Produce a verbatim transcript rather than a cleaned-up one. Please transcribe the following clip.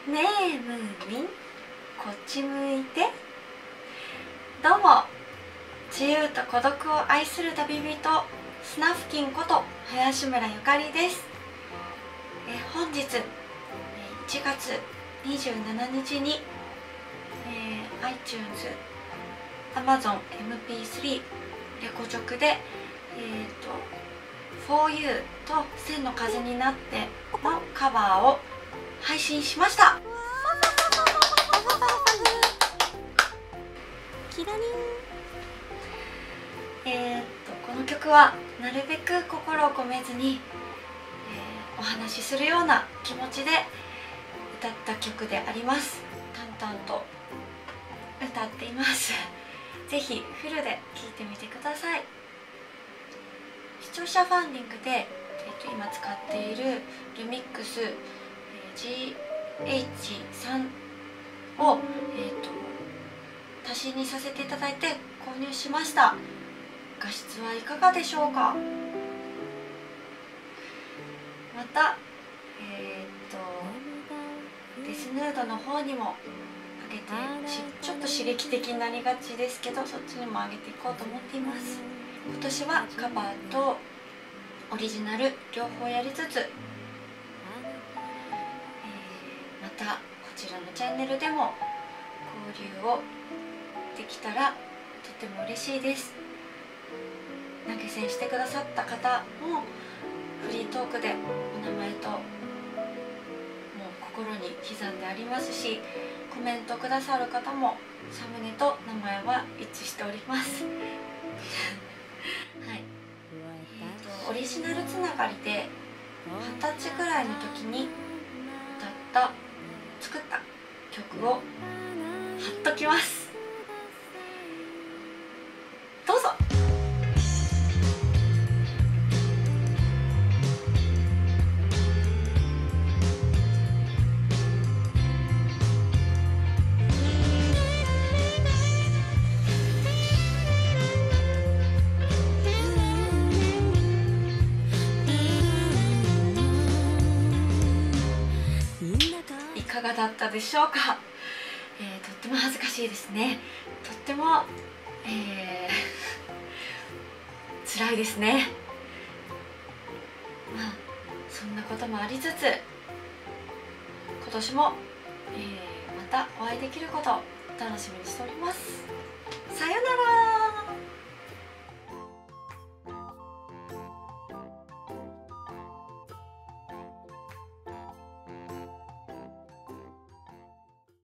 ねえムーミン、こっち向いて。どうも、自由と孤独を愛する旅人スナフキンこと林村ゆかりです。え本日いちがつにじゅうしちにちに、えー、iTunes、Amazon エムピースリー、レコチョクで、えーと、フォーユー と千の風になってのカバーを配信しました。キラリン。えー、っとこの曲はなるべく心を込めずに、えー、お話しするような気持ちで歌った曲であります。淡々と歌っています。ぜひフルで聴いてみてください。視聴者ファンディングで、えー、と今使っているルミックス、えー、ジーエイチさん を、えー、と足しにさせていただいて購入しました。画質はいかがでしょうか。また、えー、っとデスヌードの方にも上げて、ちょっと刺激的になりがちですけど、そっちにも上げていこうと思っています。今年はカバーとオリジナル両方やりつつ、えー、またこちらのチャンネルでも交流をできたらとても嬉しいです。投げ銭してくださった方もフリートークでお名前ともう心に刻んでありますし、コメントくださる方もサムネと名前は一致しております。はい、えーとオリジナルつながりではたちぐらいの時に歌った作った曲を貼っときます。どうぞ。いかがだったでしょうか。えー、とっても恥ずかしいですね。とっても、えー、辛いですね。まあそんなこともありつつ、今年も、えー、またお会いできることを楽しみにしております。さよなら。